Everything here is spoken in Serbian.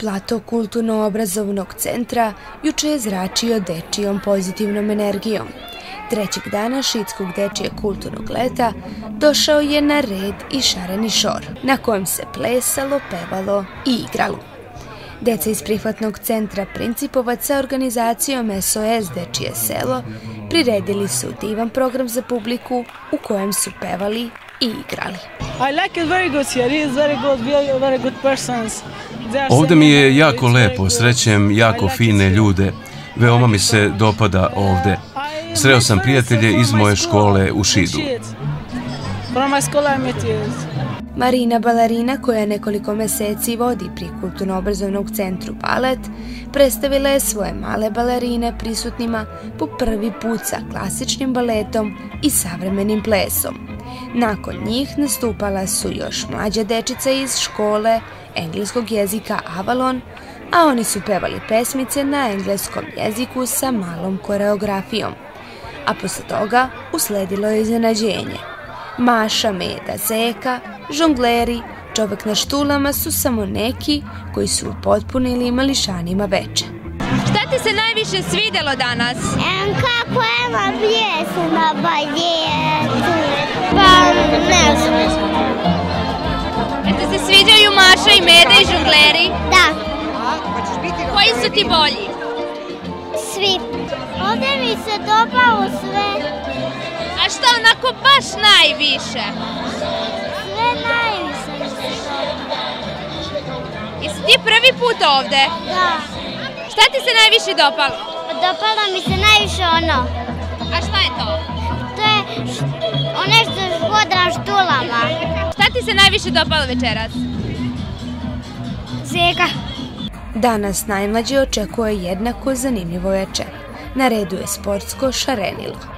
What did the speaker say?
plato kulturno-obrazovnog centra juče je zračio dečijom pozitivnom energijom. Trećeg dana Šidskog dečijeg kulturnog leta došao je na red i šareni šor, na kojem se plesalo, pevalo i igralo. Deca iz prihvatnog centra Principovac sa organizacijom SOS Dečije selo priredili su divan program za publiku u kojem su pevali i igrali. Ovdje mi je jako lepo, srećem jako fine ljude, veoma mi se dopada ovdje. Sreo sam prijatelje iz moje škole u Šidu. Marina balerina, koja nekoliko meseci vodi pri kulturno-obrazovnog centru balet, predstavila je svoje male balerine prisutnima po prvi put sa klasičnim baletom i savremenim plesom. Nakon njih nastupala su još mlađa dečica iz škole engleskog jezika Avalon, a oni su pevali pesmice na engleskom jeziku sa malom koreografijom. A posle toga usledilo je iznenađenje. Maša, Meda, Zeka, žongleri, čovek na štulama su samo neki koji su upotpunili mališanima veče. Šta ti se najviše svidelo danas? Kako Ema plese na baletu. Pa ne znam. Jel ti se sviđaju Maša i Meda i žongleri? Da. Koji su ti bolji? Svi. Ovdje mi se dopalo sve. A šta onako baš najviše? Sve najviše mi se dopalo. Jesi ti prvi put ovde? Da. Šta ti se najviše dopalo? Dopalo mi se najviše ono. A šta je to? To je ono što hoda na štulama. Šta ti se najviše dopalo večeras? Zeka. Danas najmlađe očekuje jednako zanimljivo veče. Na redu je sportsko šarenilo.